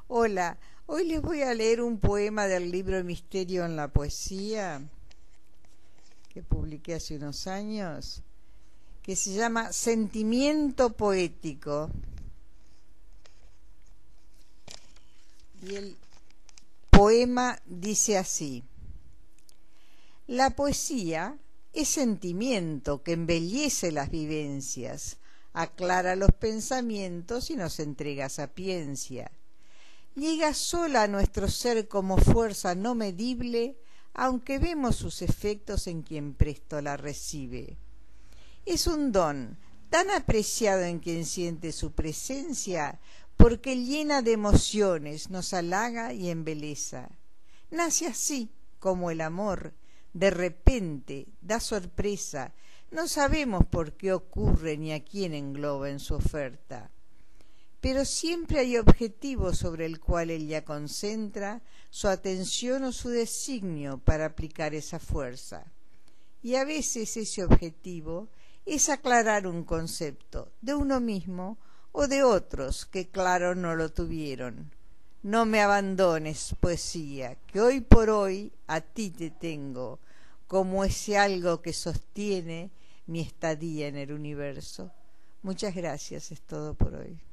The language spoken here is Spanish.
Hola, hoy les voy a leer un poema del libro Misterio en la Poesía que publiqué hace unos años, que se llama Sentimiento Poético. Y el poema dice así: la poesía es sentimiento que embellece las vivencias, aclara los pensamientos y nos entrega sapiencia. Llega sola a nuestro ser como fuerza no medible, aunque vemos sus efectos en quien presto la recibe. Es un don tan apreciado en quien siente su presencia, porque llena de emociones, nos halaga y embeleza. Nace así como el amor, de repente, da sorpresa, no sabemos por qué ocurre ni a quién engloba en su oferta. Pero siempre hay objetivo sobre el cual ella concentra su atención o su designio para aplicar esa fuerza. Y a veces ese objetivo es aclarar un concepto de uno mismo o de otros que claro no lo tuvieron. No me abandones, poesía, que hoy por hoy a ti te tengo, como ese algo que sostiene mi estadía en el universo. Muchas gracias, es todo por hoy.